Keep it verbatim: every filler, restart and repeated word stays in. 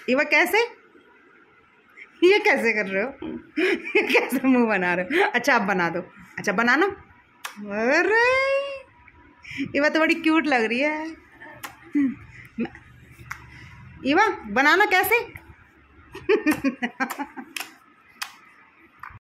इवा कैसे, ये कैसे कर रहे हो? ये कैसे मुंह बना रहे हो? अच्छा आप बना दो, अच्छा बनाना। अरे इवा तो बड़ी क्यूट लग रही है। इवा बनाना कैसे?